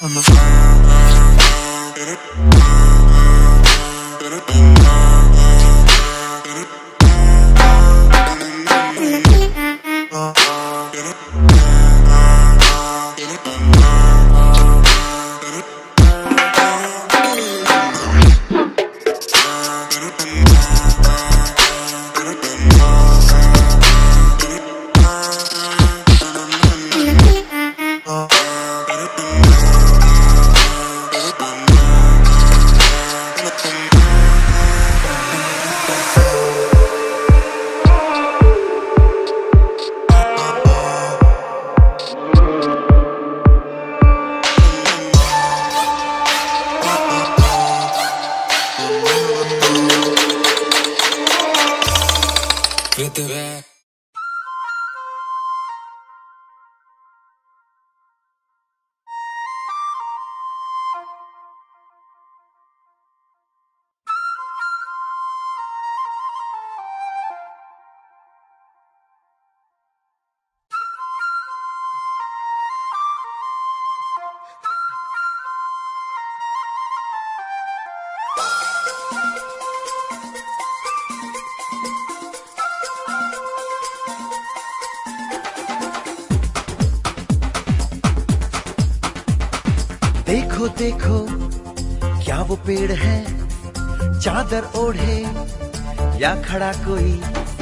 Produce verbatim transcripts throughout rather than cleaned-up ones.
देखो देखो क्या वो पेड़ है, चादर ओढ़े या खड़ा कोई।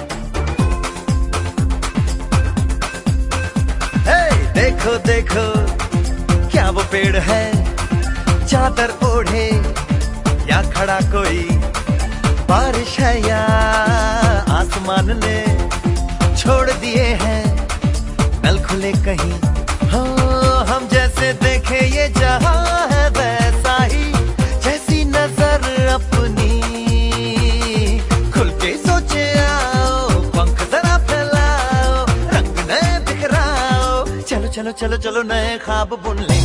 हे देखो देखो क्या वो पेड़ है, चादर ओढ़े या खड़ा कोई। बारिश है या आसमान ने छोड़ दिए हैं नल खुले कहीं। हाँ हम जैसे देखे ये जहां है वैसा ही, जैसी नजर अपनी खुल के सोचे आओ। पंख जरा फैलाओ, रंग नए बिखराओ, चलो चलो चलो चलो नए ख्वाब बुन ले।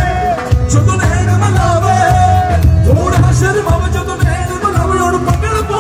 Third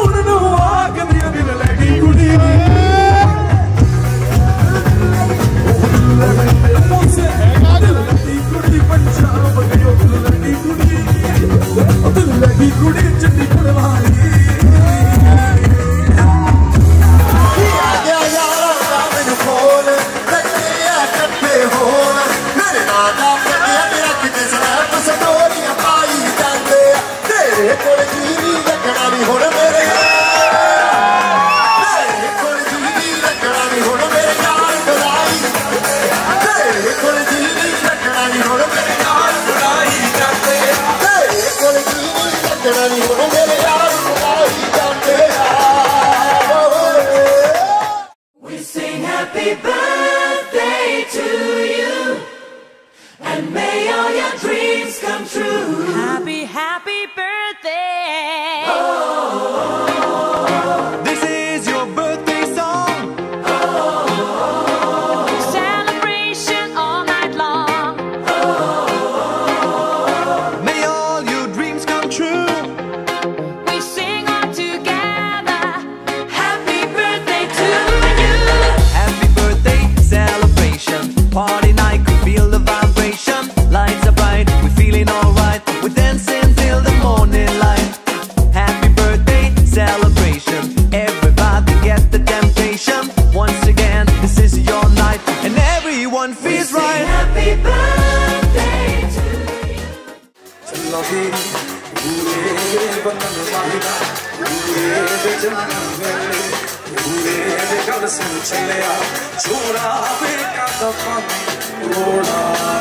गल सुन चलिया छोड़ा बेटा दफा रोड़ा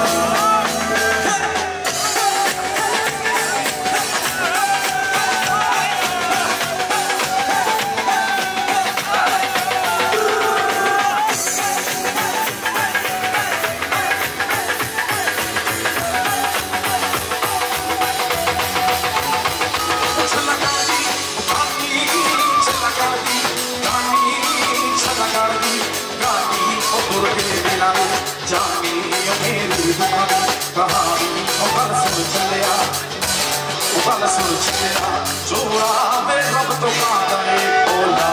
चोरा में रब तो कांदा बोला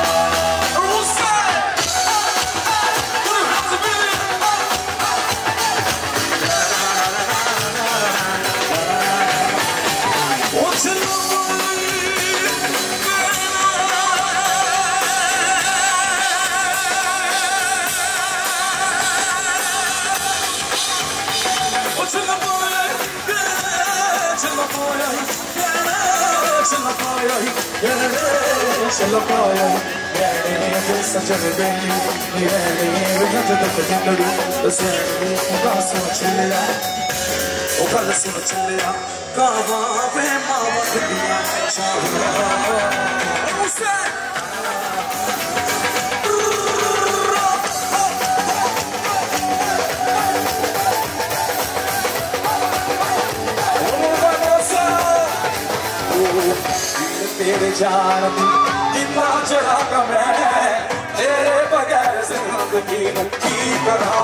चलो पाया यारे सजन बेली यारे रंग तक जिंदड़ी सैनी का सोच लिया ओ कल सोच लिया कावा पे मावा दिया शाह मुसे तेरे जान कितना चढ़ा का मैं तेरे बगैर जिंदगी की करा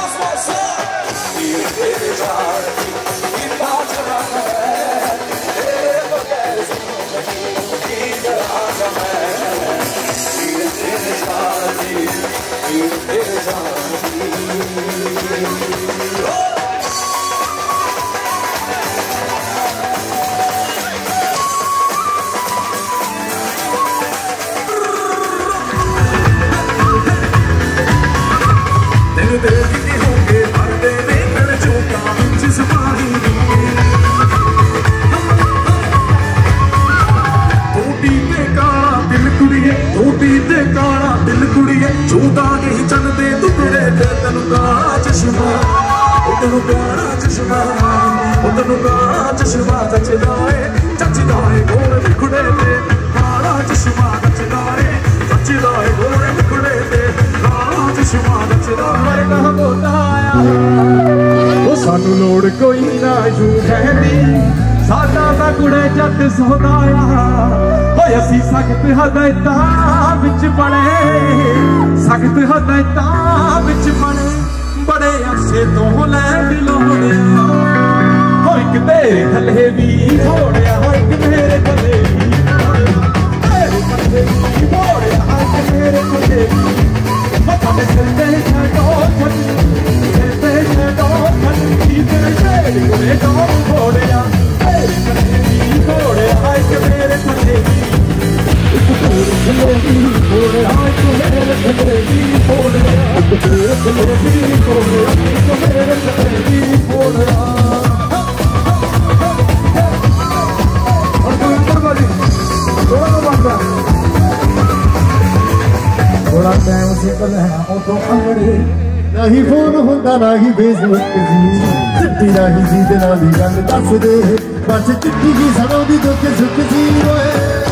तेरे जान कितना चढ़ा का मैं तेरे बगैर जिंदगी की करा मैं तेरे जान तेरे जान देखते होंगे मरते देखकर जो काम जिस माही टूटी ते काला दिल कुड़िए टूटी ते काला दिल कुड़िए झूठा नहीं चलते टुकड़े ते तेनू काला चश्मा तेनू काला चश्मा तेनू काला चश्मा जचदा है जचदा है गोरे मुखड़े ते काला चश्मा जचदा है जचदा है गोरे मुखड़े ते काला चश्मा जचदा है सानू लोड़ कोई ना जू कहती साडा ता कुड़े जट सौदाया होए असी सख्त हदायतां विच बने सख्त हदायतां विच बने बड़े अरसे तो लै दिलोड़िया हो इक तेरे थले भी थोड़िया इक मेरे थले भी तेरे थले भी थोड़िया इक मेरे थले भी पता में चलते छड़ो चलते छड़ो चलती तेरे तेरे कोले तो थोड़िया तेरे थले भी थोड़िया इक मेरे थले भी इक तेरे थले भी थोड़िया इक मेरे थले भी थोड़िया इक तेरे थले भी थोड़िया इक मेरे थले भी थोड़िया और तू ऊपर वाली दोनों बंदा थोड़ा टाइम से कल है ऑटो खड़े नहीं फोन होता नहीं फेसबुक जी चिट्ठी नहीं जी दे नाल दी गल दस दे बस चिट्ठी की सनों दी दुख सुख सी होए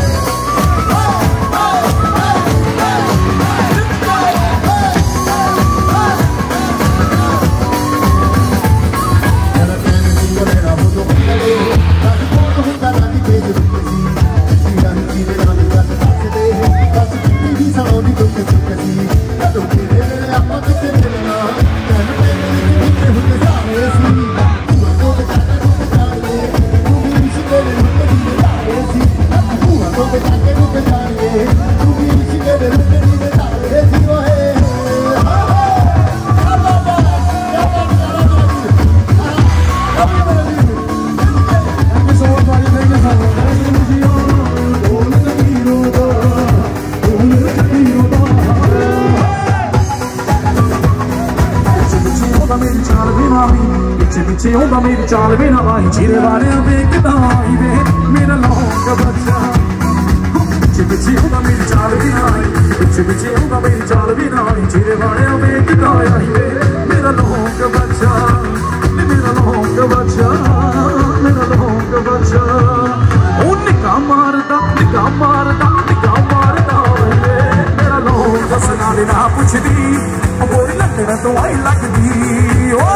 पिछे होंदा मेरी चाल वे ना आई चिरे वाले वेखदा आई वे मेरा लौंग बच्चा पिछे पिछे आउंदा मेरी चाल भी ना आई, पिछे पिछे आउंदा मेरी चाल भी ना आई, चेहरे वाले में किदा आई वे मेरा लौंग बच्चा, मेरा लौंग बच्चा, मेरा लौंग बच्चा। ओ निगाह मारदा निगाह मारदा निगाह मारदा वे मेरा लौंग दसना ना पुछदी, ओ गोरी लगदा तो आई लगदी। ओ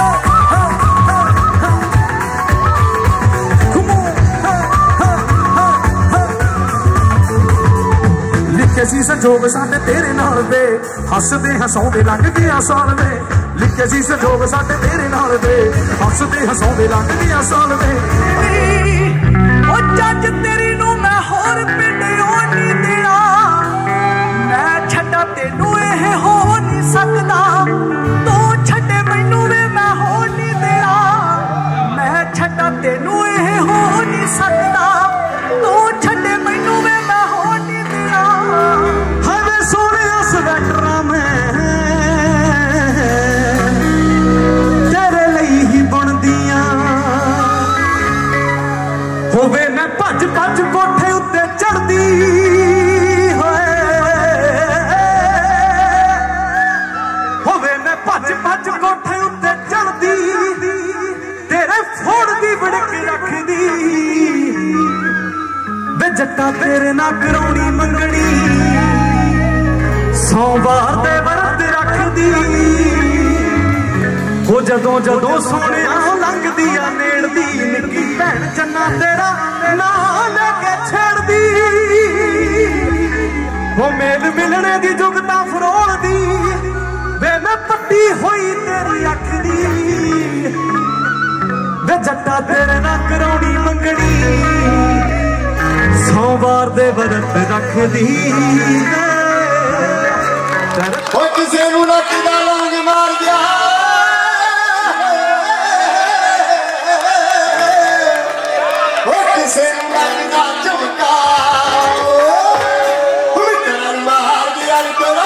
लिखे सी संजोग साडे तेरे नाल दे, हसदे हसाउंदे लंघ गया साल वे, लिखे सी संजोग साडे तेरे नाल दे, हसदे हसाउंदे लंघ गया साल वे। ओ जज तेरी नू मैं होर पिंड ओ नहीं देना, मैं छड्डा तेनू एह हो नहीं सकदा, तू छड्डे मैनू वे मैं हो नहीं देना, मैं छड्डा तेनू एह हो नहीं सकदा, तू छड्डे मैनू वे मैं हो नहीं देना। हवे सोने स्वैटरा में तेरे लई ही बुनदियां, होवे मैं भज भज कोठे उत्ते चढ़दी होए, होवे मैं भज भज कोठे उत्ते चढ़दी, तेरे फोड़दी बड़क रखदी, वे जट्टा तेरे ना कराउणी मंगनी, सोमवार दे वरत रखदी, हो जदों जदों सोने लंघदी आ नेड़दी, निक्की भैन चन्ना तेरा नाम लेके छेड़दी, हो मेल मिलने दी जुगता फरोलदी, वे मैं पट्टी होई तेरी अख दी, वे जट्टा तेरे ना कराउणी मंगनी, सोमवार दे वरत रखदी। ओ किसे नू नक दा लांग मार दिया, ओ किसे नू नक दा झुमका, मित्तरां नू मार दिया नी तेरा,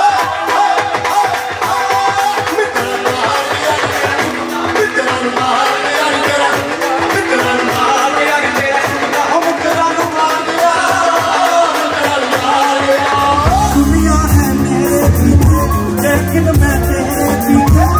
मित्तरां नू मार दिया नी तेरा, मित्तरां नू मार दिया नी तेरा, मित्तरां नू मार दिया नी तेरा, ओ मित्तरां नू मार दिया, मित्तरां नू मार दिया। दुनिया है मेरे पीछे लेकिन मैं तेरे पीछे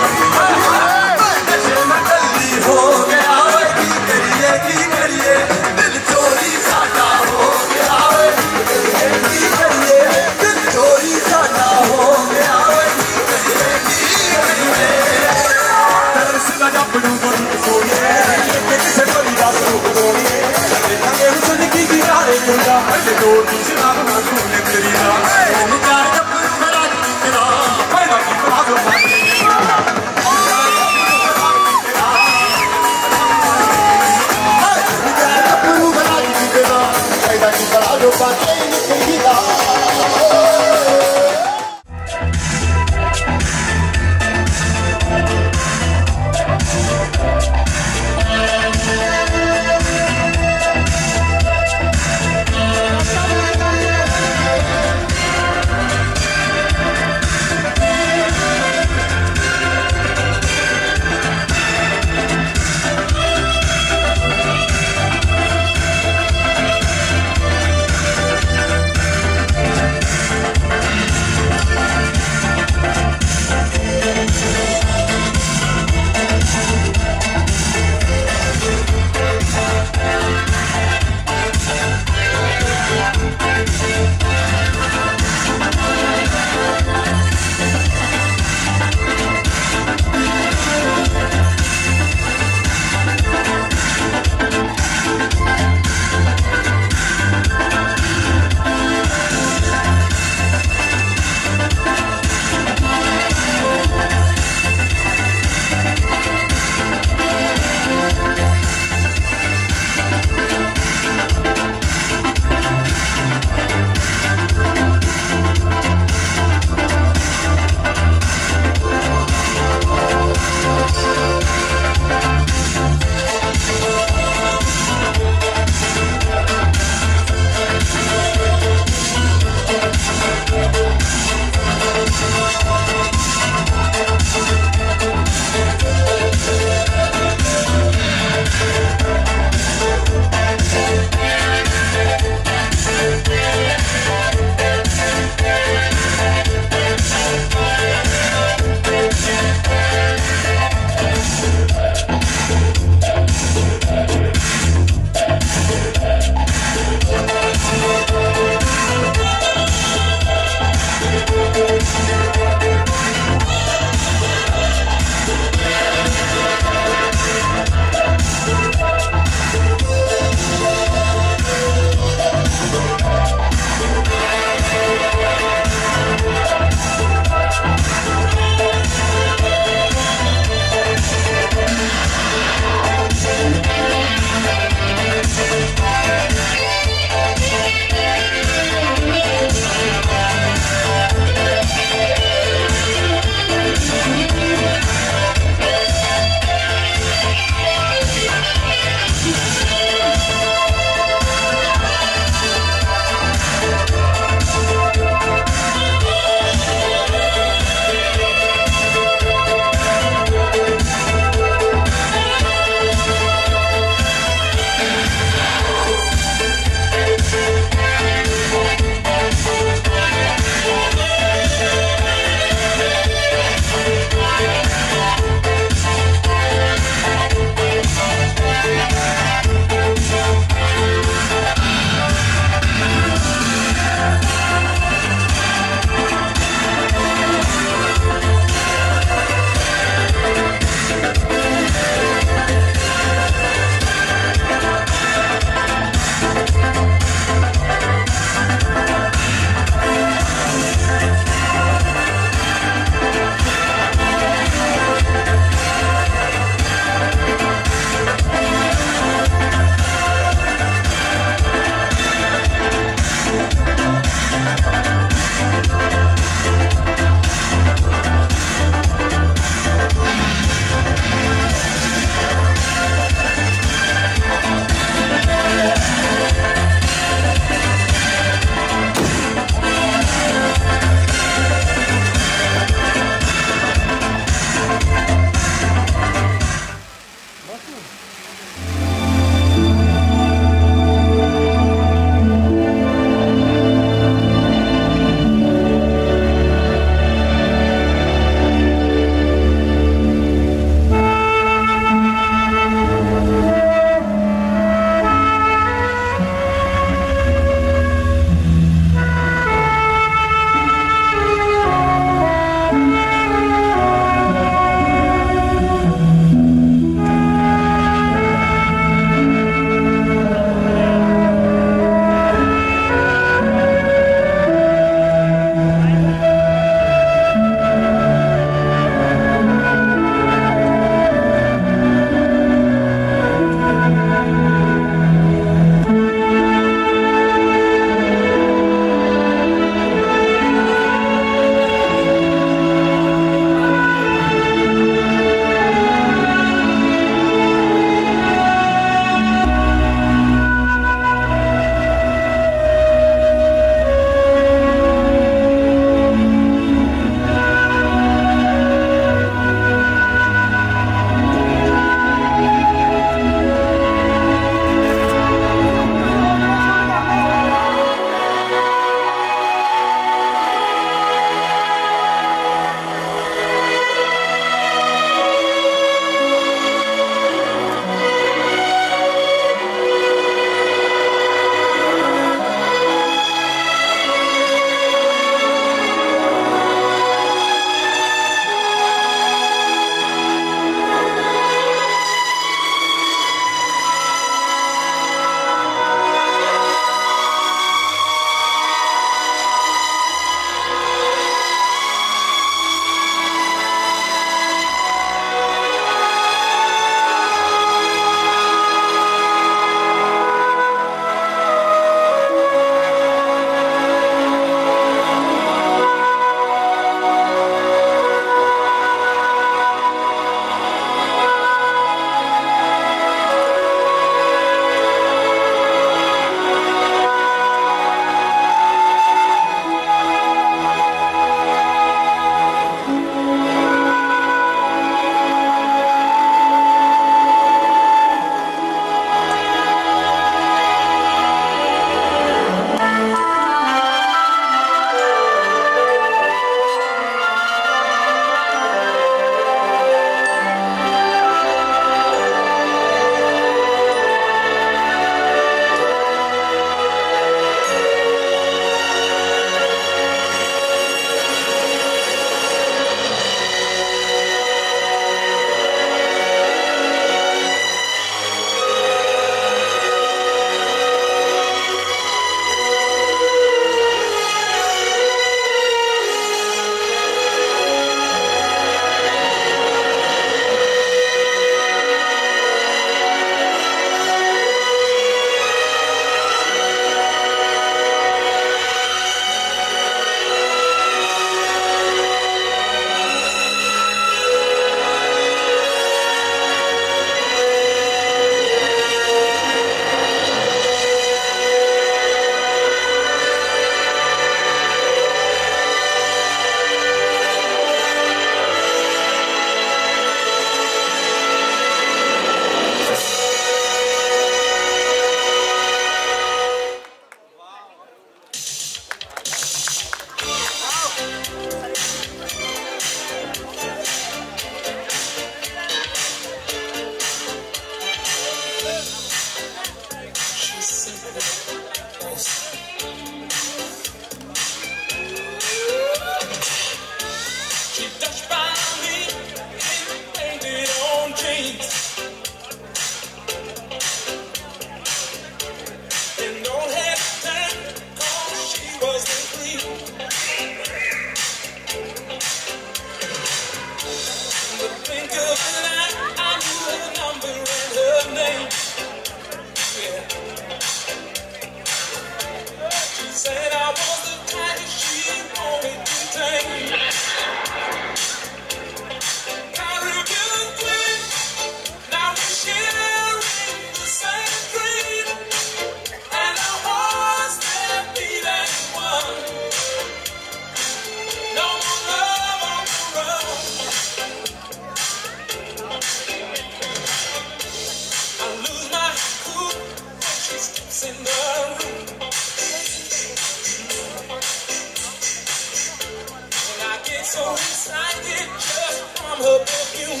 so excited just from her perfume.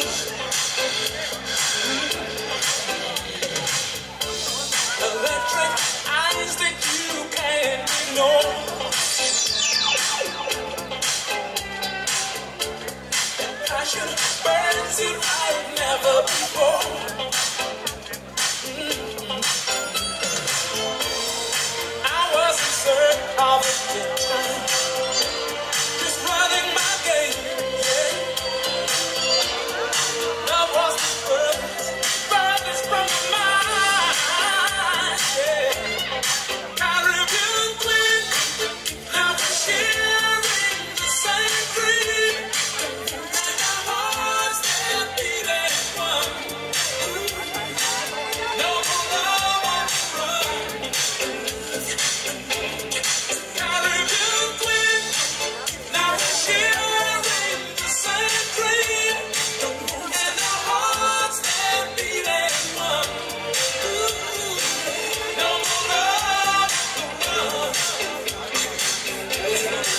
Electric eyes that you can't ignore. Passion burns it like never before. Mm-hmm. I was in search of a good time, just running my game, yeah. Love was the furthest, furthest from my mind, yeah. Caribbean queen, now we're sharing the same dream. And our hearts, they're beating one. No more love on the run. Caribbean queen, now we're sharing the same dream. And our hearts, they're beating one. No more love on the run.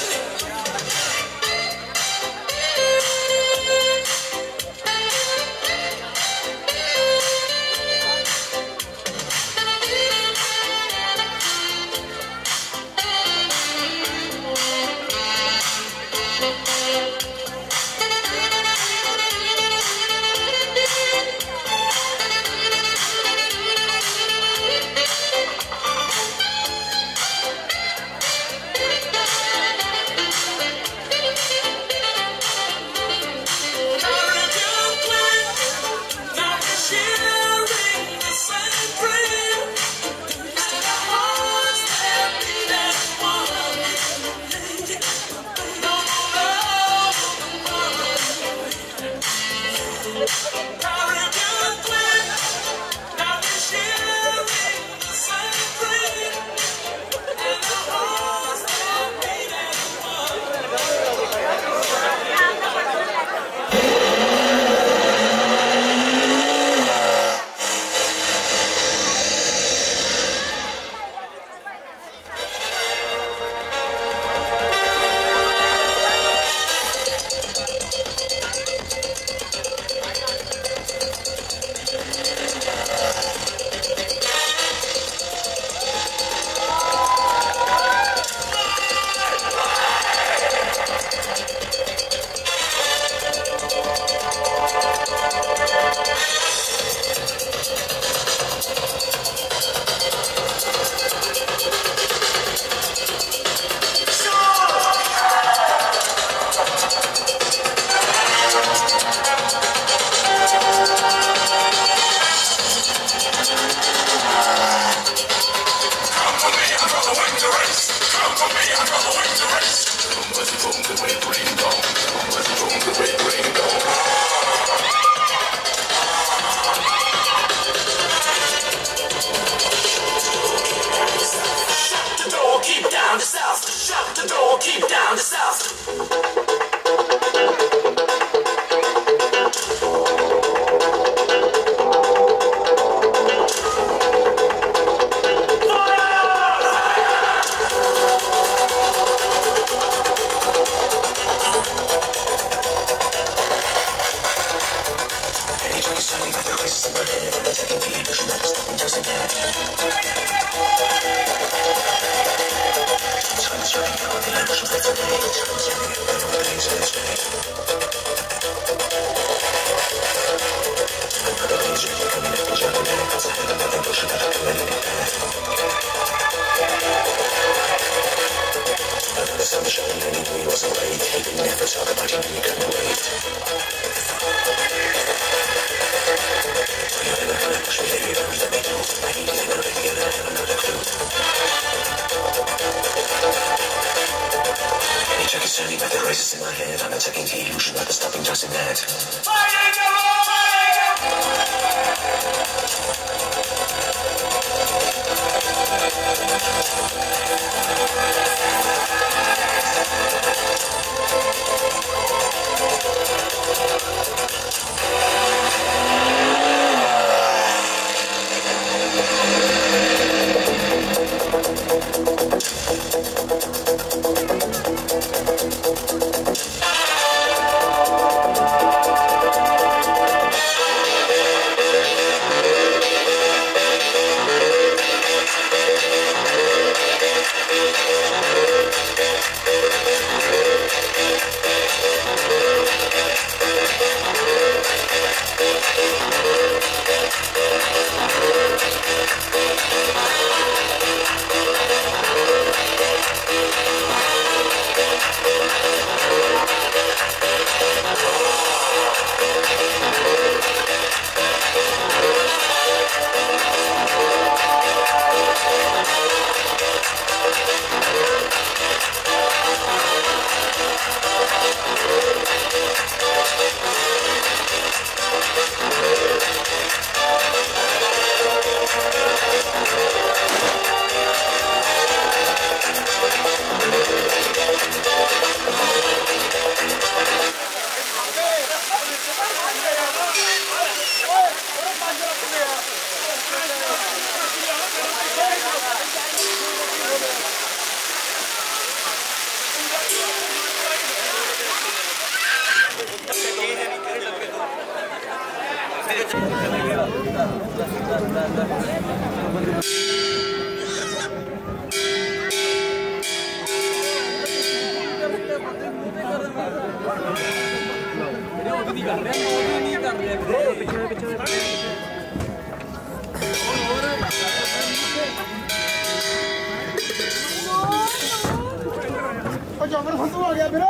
Caribbean queen, now we're sharing the same dream. And our hearts, they're beating one. No more love on the run. Caribbean queen, now we're sharing the same dream. And our hearts, they're beating one. Shut the door, keep down the south. Shut the door, keep down the south. Standing by the races in my head, I'm attacking the illusion of the stopping just in that. जामन फंसू आ गया फिर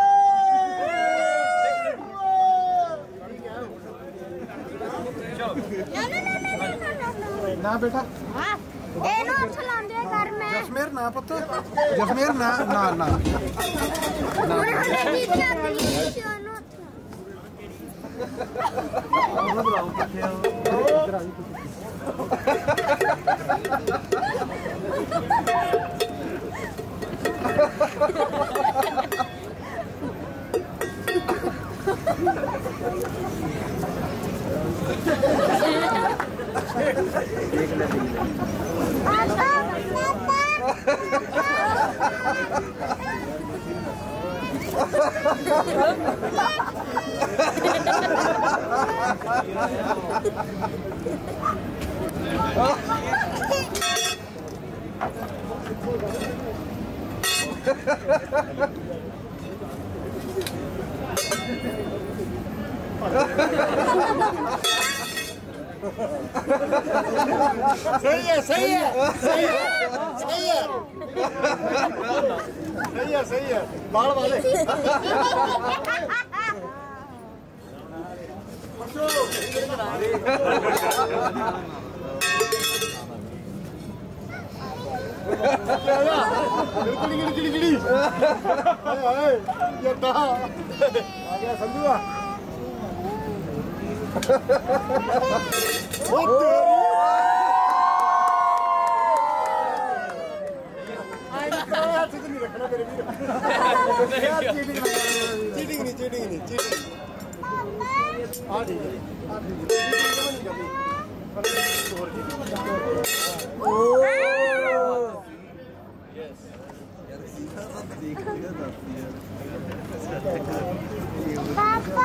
ना बेटा ਇਹਨੂੰ ਉੱਠ ਲਾਉਂਦੇ ਘਰ ਮੈਂ जसमेर ना पुत्र जसमेर ना ना ना ਹੁਣ ਹਲੇ ਵੀ ਚੱਲਦੀ ਸੀ ਉਹਨੂੰ ਉਹਨੂੰ ਬੁਲਾਓ ਕਿੱਥੇ ਆ ਇੱਧਰ ਆ सही है सही है सही है सही है सही है सही है बाल वाले गिड़ी गिड़ी गिड़ी गिड़ी ये आ गया संधुआ चीटिंग नहीं चीटिंग नहीं चीटिंग हाँ ठीक है पापा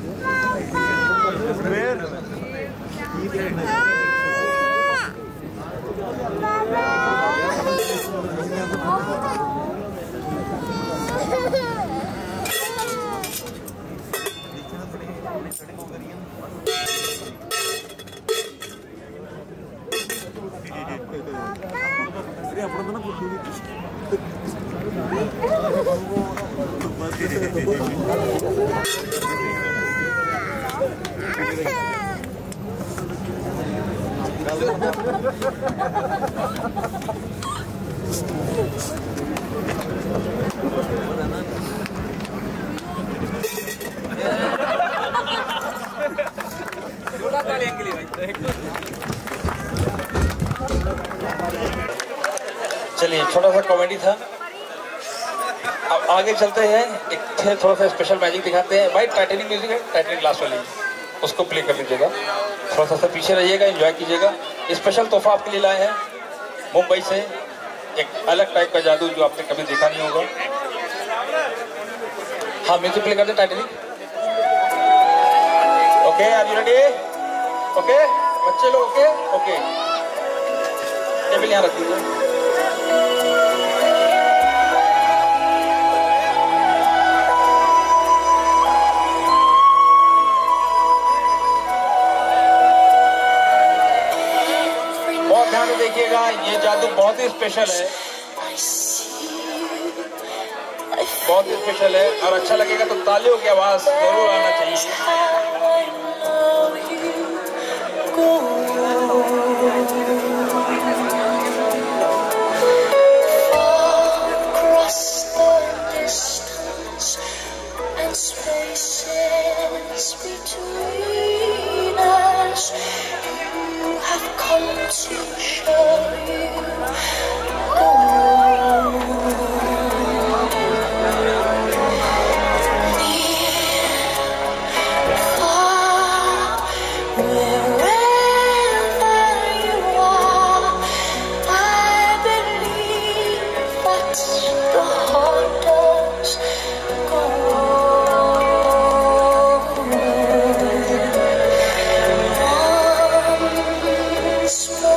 चलिए छोटा सा कॉमेडी था। अब आगे चलते हैं, एक थोड़ा सा स्पेशल मैजिक दिखाते हैं। भाई टाइटैनिक म्यूजिक है, टाइटैनिक लास्ट वाली, उसको प्ले कर लीजिएगा। थोड़ा सा पीछे रहिएगा, एंजॉय कीजिएगा। स्पेशल तोहफा आपके लिए लाए हैं मुंबई से, एक अलग टाइप का जादू जो आपने कभी देखा नहीं होगा। हाँ म्यूजिक प्ले कर दे Titanic. Okay are you ready? Okay बच्चे लोग ओके ओके टेबल यहाँ रख दीजिए। बहुत ध्यान से देखिएगा, ये जादू बहुत ही स्पेशल है, बहुत ही स्पेशल है। और अच्छा लगेगा तो तालियों की आवाज जरूर आना चाहिए। Spring.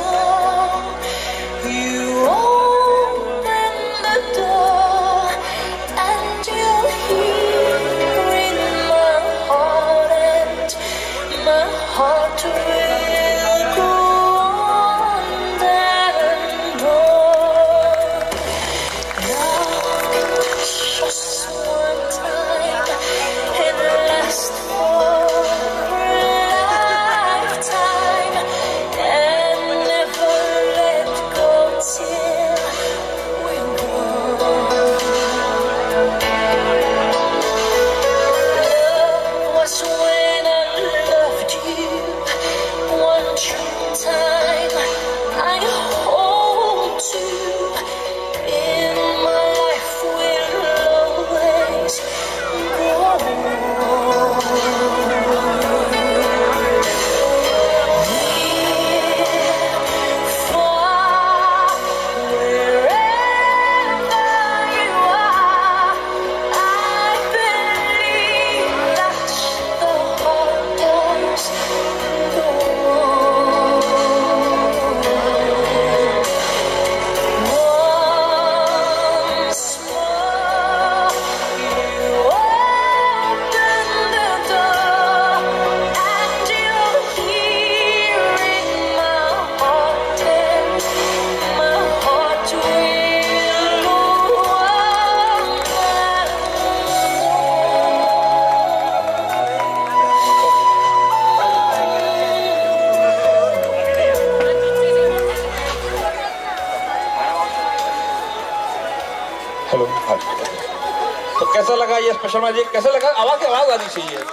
कैसा लगा ये स्पेशल मैजिक, कैसा लगा? आवाज की आवाज आनी चाहिए।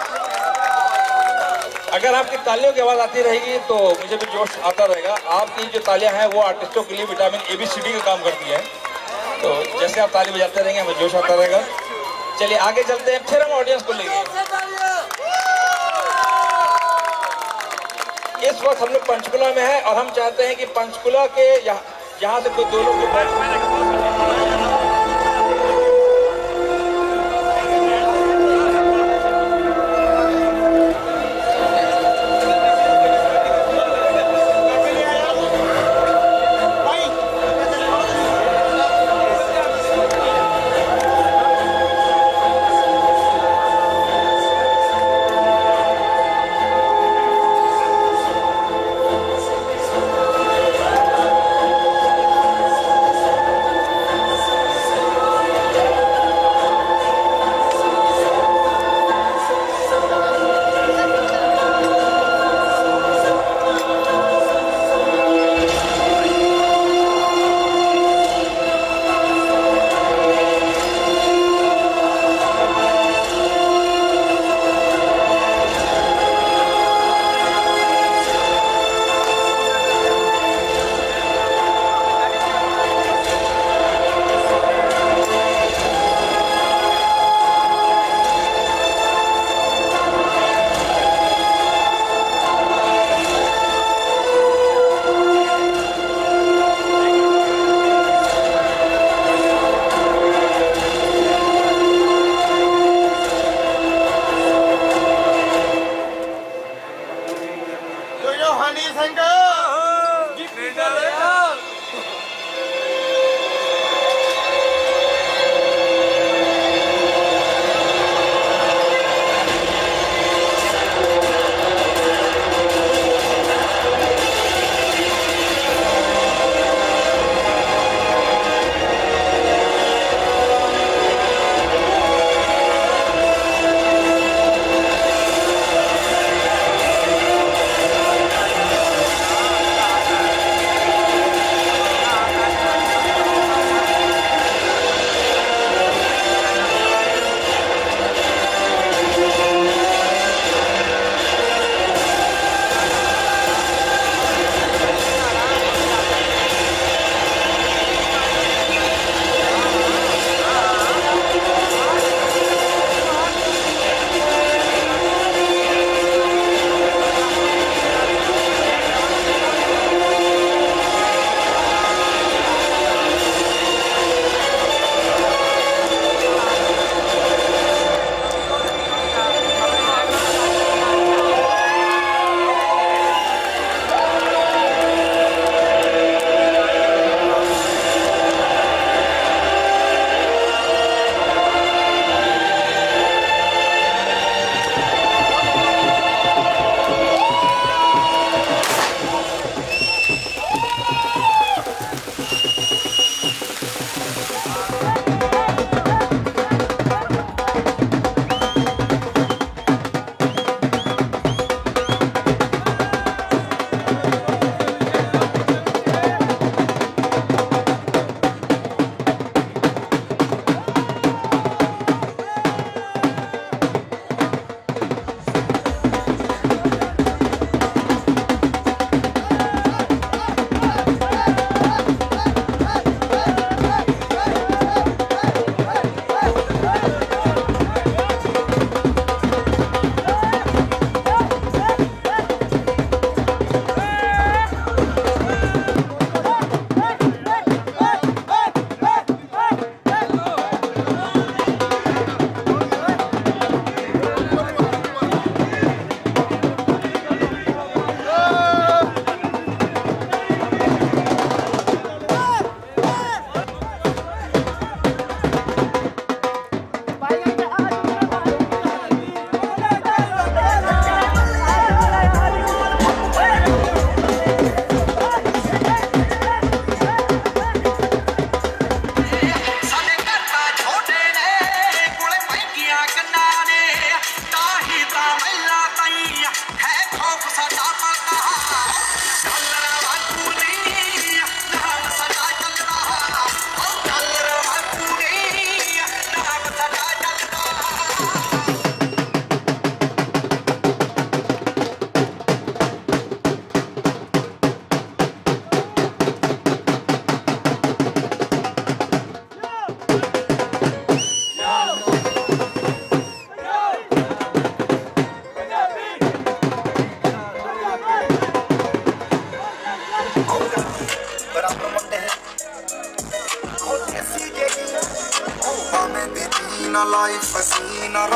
अगर आपकी तालियों की आवाज आती रहेगी तो मुझे भी जोश आता रहेगा। आपकी जो तालियां हैं वो आर्टिस्टों के लिए vitamin A B C D का काम करती है। तो जैसे आप ताली बजाते रहेंगे हमें जोश आता रहेगा। चलिए आगे चलते हैं, फिर हम ऑडियंस को लेंगे। इस वक्त हम लोग पंचकुला में हैं और हम चाहते हैं कि पंचकुला के यहाँ यहाँ से कोई दो लोग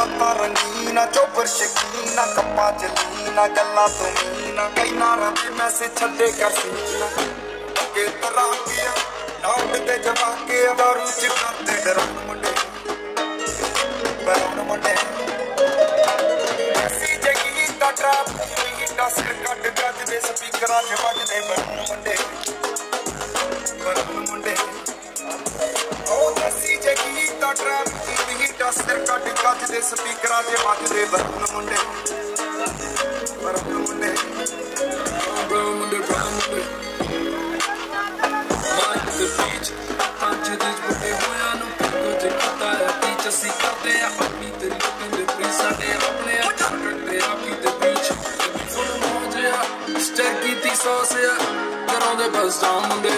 रातां रंगीना चौपर शकीना कप्पा चलीना गल्लां तो मीना कई नारां ते मैसेज छड्डे कर सीना अगे तरा गया नाउट ते जमा के दारू च करते डराउन मुंडे डराउन मुंडे ऐसी जगी दा ट्रैप हीटा सिर कट गज दे स्पीकरां च वजदे डराउन मुंडे डराउन मुंडे ओ ऐसी जगी दा ट्रैप हीटा सिर कट गज दे स्पीकरां च वजदे डराउन मुंडे डराउन मुंडे डराउन मुंडे डराउन मुंडे the beach, punch it is with the way I know people take a tire, teach us see out there, I meet the look in the breeze, I dare up there, I can't there, I beat the beach, for the moja, stack it the sauce, get on the bus down Monday.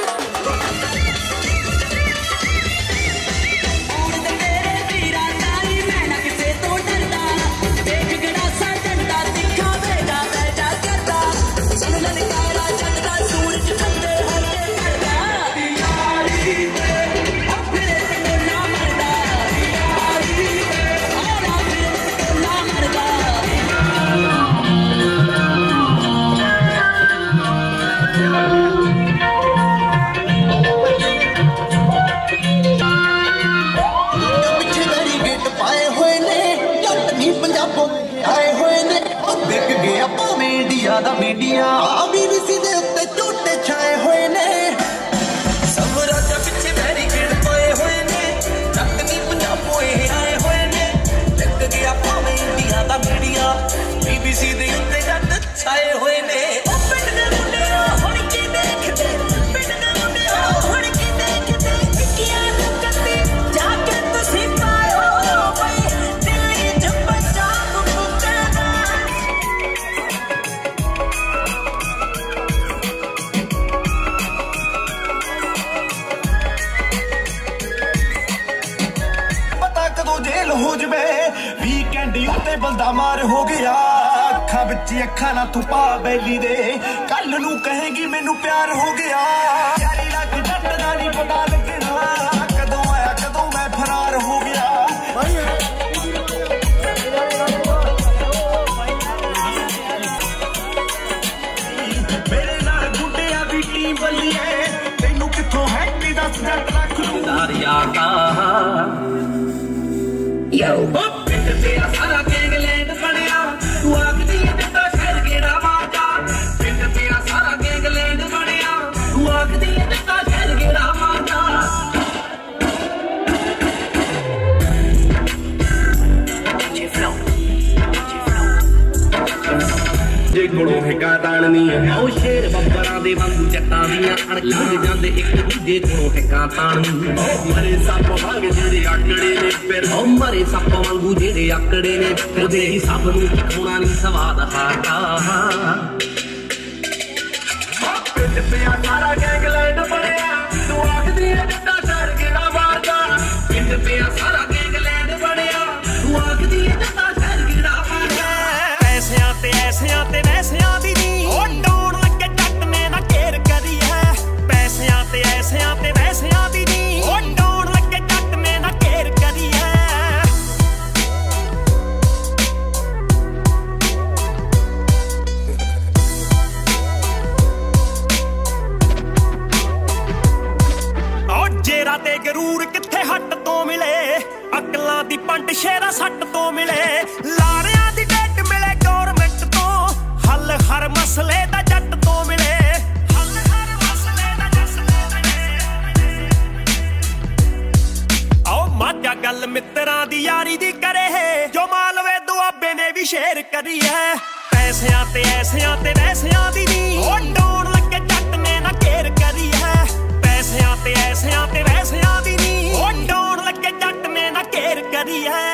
दा media BBC दे उत्ते झूठे छाए हुए ने सब राजा पिछे barricade पाए हुए ने जट नी पंजाबों आए हुए ने लग गया भावे इंडिया दा मीडिया बीबीसी दे उत्ते जट छाए हुए ने ओ पिंड दे मुंडिया हुण की देखदे पिंड दे मुंडिया हुण की देखदे टिकिया नकती जाके तुसी पायो बई दिल्ली च पंजाब मुकना जेल हो जवे वीकेंड उत्ते बंदा मार हो गया अखा बिच अखा ना तू पा बैली दे कल नू कहेगी मैनू प्यार हो गया यारी लग जट दा नहीं पता लगना कदों आया कदों मैं फरार हो गया मेरे नाल गुंडिया दी टीम बल्ली है तैनू किथों है ती दस जट रख लूं दारिया का Yo, पिंड तेरा सारा गैंगलैंड बनिया तू आखदी दिता शहर गेड़ा मारदा पिंड तेरा सारा गैंगलैंड बनिया तू आखदी दिता शहर गेड़ा मारदा जे कोलों हिका ताणनी है ओ शेर बब्बरां दे वांगू जट्टां दियां अणखां जांदे इक दूजे कोलों हिका ताणनी मरे सप वांग जेड़े आकड़े ने फिर ओ मरे सप वांगू जेड़े आकड़े ने ओदे हिसाब नूं खाना नहीं स्वाद हारदा पिंड पिया सारा गैंगलैंड बनिया तू आखदी दिता शहर गेड़ा मारदा पिंड पिया सारा गैंगलैंड बनिया तू आखदी दिता शहर गेड़ा मारदा पैसिਆਂ ਤੇ ਐਸਿਆਂ ਤੇ ਵੈਸਿਆਂ ਦੀ ਨੀ ਉਹ ਡਾਉਣ ਲੱਗੇ ਜੱਟ ਨੇ ਨਾ ਘੇਰ ਕਰੀ ਹੈ ਪੈਸਿਆਂ ਤੇ ਐਸਿਆਂ ਤੇ ਵੈਸਿਆਂ ਦੀ ਨੀ ਉਹ ਡਾਉਣ ਲੱਗੇ ਜੱਟ ਨੇ ਨਾ ਘੇਰ ਕਰੀ ਹੈ ਉਹ ਜੇਰਾ ਤੇ ਗਰੂਰ ਕਿੱਥੇ ਹੱਟ ਤੋਂ ਮਿਲੇ ਅਕਲਾਂ ਦੀ ਪੰਡ ਸ਼ੇਰਾ ਸੱਟ ਤੋਂ ਮਿਲੇ ਲਾਰਿਆਂ ਦੀ ਡੱਡ ਮਿਲੇ ਗੌਰਮੈਂਟ ਤੋਂ ਹੱਲ ਹਰ ਮਸਲੇ ਦਾ ਜੱਟ ਤੋਂ ਮਿਲੇ ਹੱਲ ਹਰ ਮਸਲੇ ਦਾ ਜੱਟ ਮਿਲੇ ਆਓ ਮਾਝਾ ਗੱਲ ਮਿੱਤਰਾਂ ਦੀ ਯਾਰੀ ਦੀ ਕਰੇ ਜੋ ਮਾਲਵੇ ਦੁਆਬੇ ਨੇ ਵੀ ਸ਼ੇਰ ਕਰੀ ਹੈ ਪੈਸਿਆਂ ਤੇ ਐਸਿਆਂ ਤੇ ਵੈਸਿਆਂ ਦੀ ਨੀ ਉਹ ਡਾਉਣ ਲੱਗੇ ਜੱਟ ਨੇ ਨਾ ਘੇਰ ਕਰੀ ਹੈ ਪੈਸਿਆਂ ਤੇ ਐਸਿਆਂ ਤੇ ਵੈਸਿਆਂ ਦੀ ਨੀ ਉਹ ਡਾਉਣ ਲੱਗੇ ਜੱਟ ਨੇ ਨਾ ਘੇਰ ਕਰੀ ਹੈ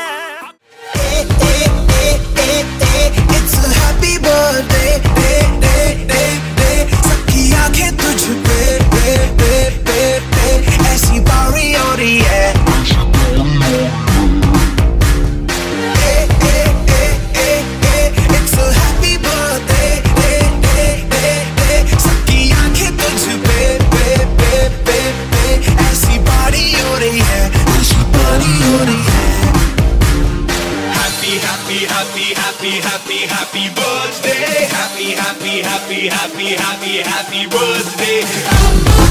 It's a happy birthday, day, day, day, day. Sakhi aankhein tujh pe, pe, pe, pe, pe. Aisi baari ho rahi hai. Hey, hey, hey, hey, hey. It's a happy birthday, day, day, day, day. happy, happy, happy, happy, happy, happy birthday. Happy, happy, happy, happy, happy, happy birthday.